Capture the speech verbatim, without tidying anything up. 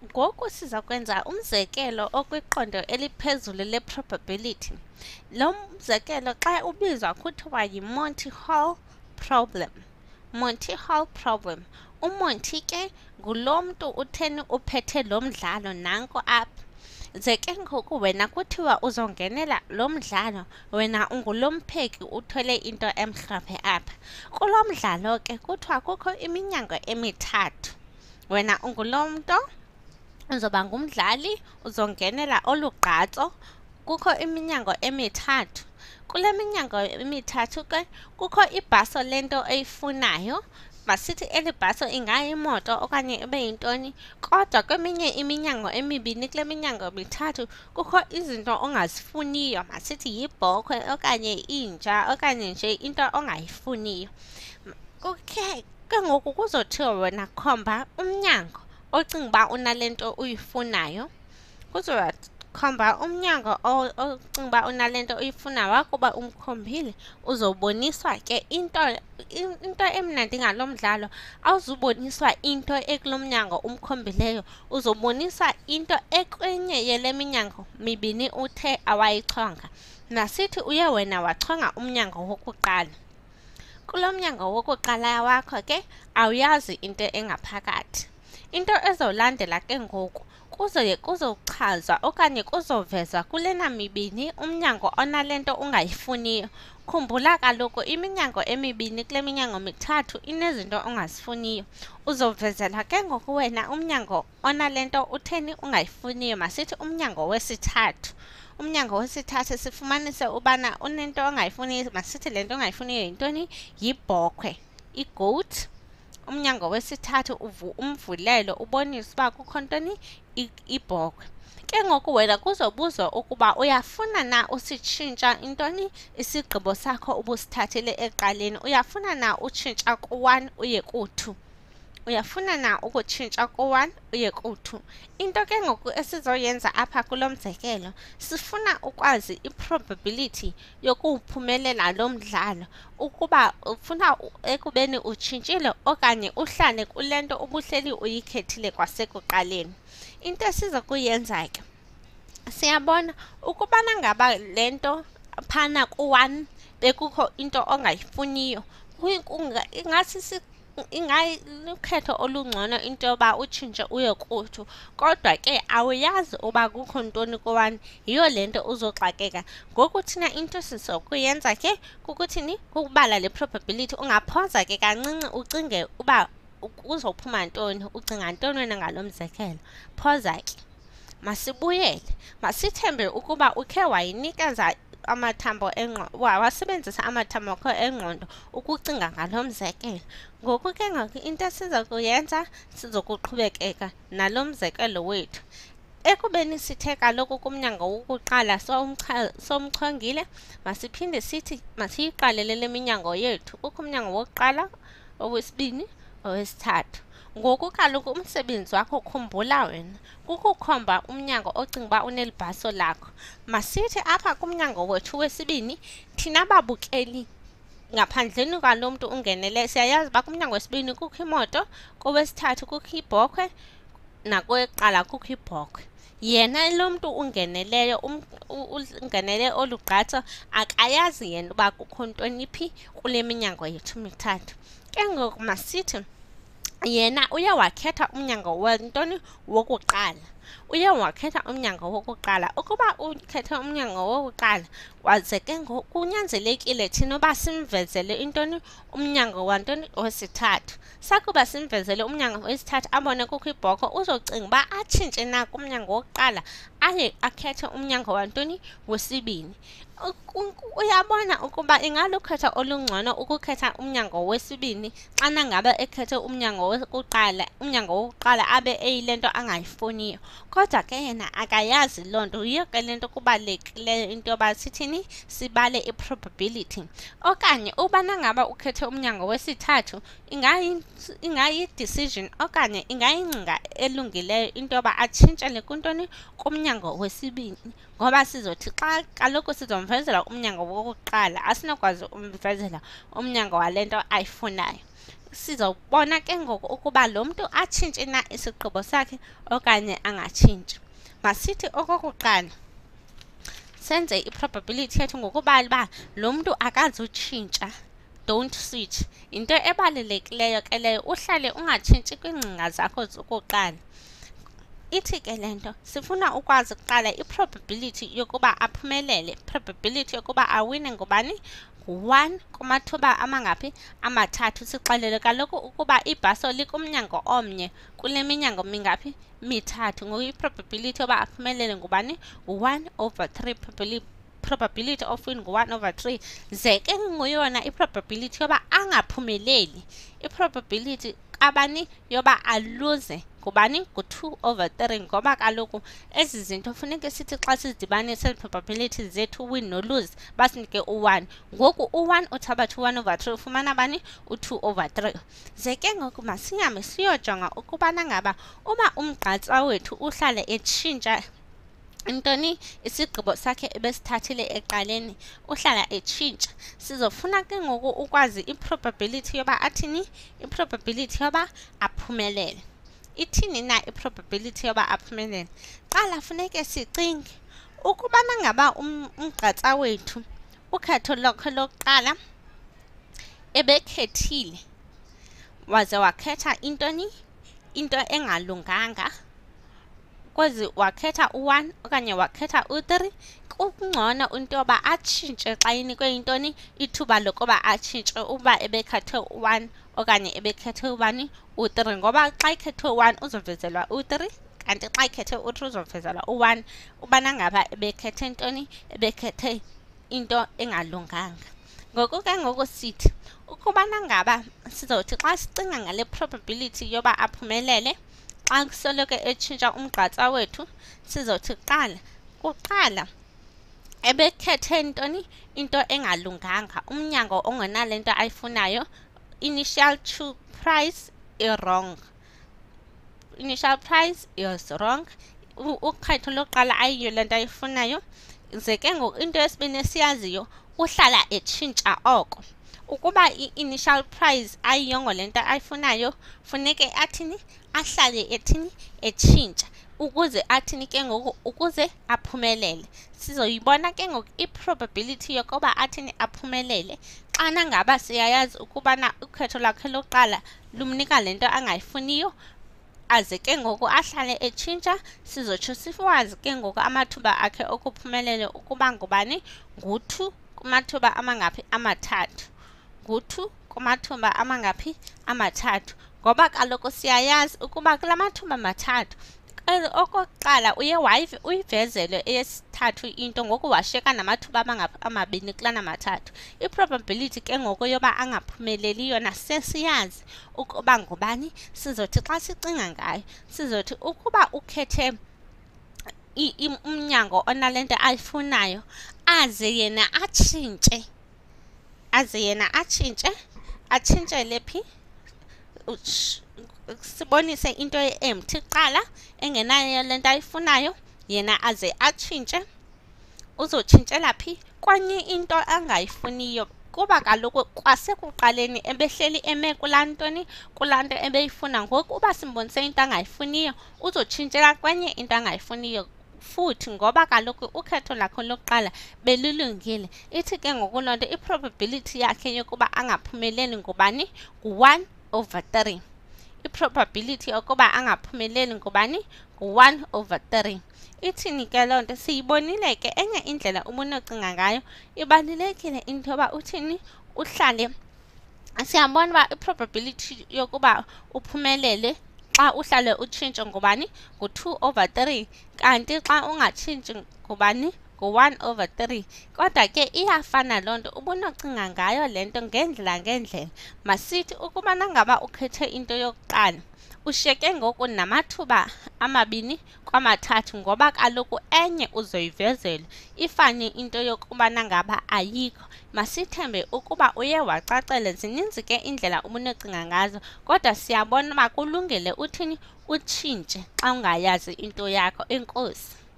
Ngoku sizakwenza umzekelo okwiqondo eliphezulu le-probability. Lo mzekelo xa ubizwa kuthiwa yi-Monty Hall problem. Monty Hall problem. UMonty ke ngulo mntu utheni uphethe lo mdlalo nanko apha. Ze ke ngoku wena kuthiwa uzongenela lo mdlalo, wena ungulo mpheki uthwele into emhlophe apha. Kulo mdlalo ke kuthiwa kukho iminyango emithathu. Wena ungulo mntu uzoba ngumdlali, uzongenela olugqatso. Kukho iminyango emithathu. Kule minyango emithathu ke kukho ibhaso lento oyifunayo. Masithi eli bhaso ingayimoto okanye ibe yintoni, kodwa kweminye iminyango emibini kule minyango emithathu kukho izinto ongazifuniyo. Masithi yibhokhwe okanye inja okanye nje into ongayifuniyo. Kukhe ke ngoku kuzothiwa wena khomba umnyango ocinga uba unalento uyifunayo. Kuzokhomba umnyango ocinga uba unalento uyifunayo. Wakuba umkhombile uzoboniswa ke into into emnandi ngalo mdlalo. Awuzuboniswa into ekulo mnyango umkhombileyo, uzoboniswa into ekwenye yele minyango mibini uthe awayichonga. Nasithi uye wena wachonga umnyango wokuqala. Kulo mnyango wokuqala wakho ke awuyazi into engaphakathi. Into ezolandela ke ngoku kuzoye kuzochazwa okanye kuzovezwa kulena mibini umnyango onalento ungayifuniyo. Khumbula kaloku iminyango emibini kule minyango mithathu inezinto ongazifuniyo. Uzovezela ke ngoku wena umnyango onalento utheni ungayifuniyo. Masithi umnyango wesithathu. Umnyango wesithathu sifumanise ubana unento ongayifuniyo. Masithi lento ongayifuniyo yintoni? Yibhokhwe, i-goat. Umnyango wesithathu umvulelo ubonisa uba kukho ntoni? Ibhokhwe. Ke ngoku wena kuzobuzwa ukuba uyafuna na usitshintsha intoni? Isigqibo sakho ubusithathile eqaleni. Uyafuna na utshintsha ku-one uye ku-two? Uyafuna na ukutshintsha ku-one uye ku-two? Into ke ngoku esizoyenza apha kulo mzekelo, sifuna ukwazi i-probability yokuwuphumelela lo mdlalo. Ukuba ufuna ekubeni utshintshile okanye uhlale kule nto ubuhleli uyikhethile kwasekuqaleni. Into esizokuyenza ke, siyabona ukubana ngaba le nto phana ku-one bekukho into ongayifuniyo, ingasi ingayilukhetho olungcono into yoba utshintshe uye ku-two. Kodwa ke awuyazi uba kukho ntoni ku-one, yiyo le nto uzoxakeka. Ngoku thina into sizokuyenza ke kukuthini? Kukubala le probability. Ungaphosa ke kancinci ucinge uba uzophuma ntoni, ucinga ntoni wena ngalo mzekelo. Phosa ke. Masibuyele. Masithembe ukuba ukhe wayinikeza amathambo engqondo, wasebenzisa amathambo akho engqondo ukucinga ngalo mzekelo. Ngoku ke ngoku into esiza kuyenza, sizokuqhubekeka nalo mzekelo wethu. Ekubeni sithe kaloku kumnyango wokuqala somchongile, masiphinde sithi masiyiqalele le minyango yethu. Kukho umnyango wokuqala, owesibini, owesithathu. Ngoku kaloku umsebenzi wakho, khumbula wena, kukukhomba umnyango ocinga uba unelibhaso lakho. Masithi apha kumnyango wethu wesibini, thina babukeli ngaphandleni kwalo mntu ungenele, siyayazi uba kumnyango wesibini kukho imoto, kowesithathu kukho ibhokhwe, nakoweqala kukho ibhokhwe. Yena lo mntu ungeneleyo, ungenele olugqatso, akayazi yena uba kukho ntoni phi kule minyango yethu mithathu. Ke ngoku masithi yena uye wakhetha umnyango wentoni? Wokuqala. Uye wakhetha umnyango wokuqala. Ukuba ukhethe umnyango wokuqala, waze ke ngoku kunyanzelekile thina uba simvezele intoni? Umnyango wantoni? Wesithathu. Sakuba simvezele umnyango wesithathu abone kukho ibhokhwe, uzocinga uba atshintshe na kumnyango wokuqala aye akhethe umnyango wantoni? Wesibini. Uyabona ukuba ingalukhetho olungcono ukukhetha umnyango wesibini xana ngabe ekhethe umnyango wokuqala, umnyango wokuqala abe eyile nto angayifuniyo. Kodwa ke yena akayazi loo nto. Yiyo ke le nto kubalulekileyo into yoba sithini? Sibale i-probability. Okanye ubana ngaba ukhethe umnyango wesithathu, ingayi-decision okanye ingayingcinga elungileyo into yoba atshintshele kuntoni? Kumnyango wesibini. Ngoba sizothi xa kaloku sizomvezela umnyango wokuqala, asinokwazi umvezela umnyango wale nto ayifunayo. sizobona ke ngoku ukuba lo mntu atshintshe na isigqibo sakhe okanye angatshintshi. Masithi okokuqala senze i-probability yethu ngokuba uba lo mntu akazutshintsha, don't switch. Into ebalulekileyo ke leyo, uhlale ungatshintshi kwiingcinga zakho zokuqala. Ithi ke le nto sifuna ukwazi kuqala i-probability yokuba aphumelele, probability yokuba awine ngubani, ngu-one kumathuba amangaphi, amathathu. Sixelele kaloku ukuba ibhaso likumnyango omnye kule minyango mingaphi, mithathu. Ngoku i-probability yoba aphumelele ngubani, ngu-one over three, probability of win ngu-one over three. Ze ke nguyona i-probability yoba angaphumeleli, i-probability kabani yoba aluze ngubani, ngu-two over three. Ngoba kaloku ezi zinto funeke sithi xa sizidibanise probability zethu win no lose basinike u-one. Ngoku u-one uthabatha u-one over three ufumana bani, u-two over three. Ze ke ngoku masihambe siyojonga ukubana ngaba uma umgqatsa wethu uhlale etshintsha intoni, isigqibo sakhe ebesithathile eqaleni uhlala etshintsha, sizofuna ke ngoku ukwazi i-probability yoba athini, i-probability yoba aphumelele. Ithini na i-probability yoba aphumelele? Qala funeke sicinge ukubana ngaba umgqatsa wethu ukhetho lokho lokuqala ebekhethile waze wakhetha intoni, into engalunganga, kwezi wakhetha u-one okanye wakhetha u-three, kungcono into yoba atshintshe xa inikwe intoni, ithuba lokuba atshintshe uba ebekhethe u-one okanye ebekhethe ubani, u-three. Ngoba xa ikhethe u-one uzovezelwa u-three, kanti xa ikhethe u-three uzovezelwa u-one. Ubana ngaba ebekhethe intoni, ebekhethe into engalunganga. Ngoku ke ngoku sithi ukubana ngaba sizothi xa sicinga ngale probability yoba aphumelele xa kusoloko etshintsha umgqatsa wethu, sizothi qala kuqala ebekhethe intoni, into engalunganga, umnyango ongenale nto ayifunayo, initial true price i-wrong, initial price is wrong, ukhetho lokuqala ayiyo le nto ayifunayo. Ze ke ngoku into yesibini siyaziyo uhlala etshintsha oko. Ukuba i-initial price ayiyongo le nto ayifunayo, funeke athini, ahlale ethini, etshintsha ukuze athini ke ngoku, ukuze aphumelele. Sizoyibona ke ngoku i-probability yokuba athini aphumelele xana ngaba siyayazi ukubana ukhetho lakhe lokuqala lumnika le nto angayifuniyo, aze ke ngoku ahlale etshintsha. Sizotsho siwazi ke ngoku amathuba akhe okuphumelele ukuba ngubani, ngu-two kumathuba amangaphi, amathathu, ngu-two kumathuba amangaphi, amathathu. Ngoba kaloku siyayazi ukuba kula mathuba mathathu okokuqala uye uyivezele eyesithathu into, ngoku washiyeka namathuba amangaphi, amabini kulana mathathu. I-probability ke ngoku yoba angaphumeleli yona sesiyazi ukuba ngubani. Sizothi xa sicinga ngayo sizothi ukuba ukhethe umnyango onalento ayifunayo, aze yena atshintshe, aze yena atshintshe, atshintshele phi, sibonise into empty qala engenayo le nto ayifunayo, yena aze atshintshe. Uzotshintshela phi, kwanye into angayifuniyo, kuba kaloku kwasekuqaleni ebehleli eme kulaa ntoni, kulaa nto ebeyifuna. Ngoku uba simbonise into angayifuniyo uzotshintshela kwenye into angayifuniyo futhi, ngoba kaloku ukhetho lakho lokuqala belulungile. Ithi ke ngoku loo nto i-probability yakhe yokuba angaphumeleli ngubani, ngu-one over three. I-probability yokuba angaphumeleli ngubani, ngu-one over three. Ithini ke loo nto? Siyibonile ke enye indlela ubunocinga ngayo. Ibalulekile into yoba uthini, uhlale. Siyabona uba i-probability yokuba uphumelele xa uhlale utshintshe ngubani, ngu-two over three, kanti xa ungatshintshi ngubani, ngu-one over three. Kodwa ke iyafana loo nto, ubunocinga ngayo le nto ngendlela ngendlela. Masithi ukubana ngaba ukhethe into yokuqala, ushiyeke ngoku namathuba amabini kwamathathu, ngoba kaloku enye uzoyivezela ifane into yokubana ngaba ayikho. Masithembe ukuba uye wacacele. Zininzi ke indlela ubunocinga ngazo, kodwa siyabona uba kulungile uthini, utshintshe xa ungayazi into yakho. Enkosi.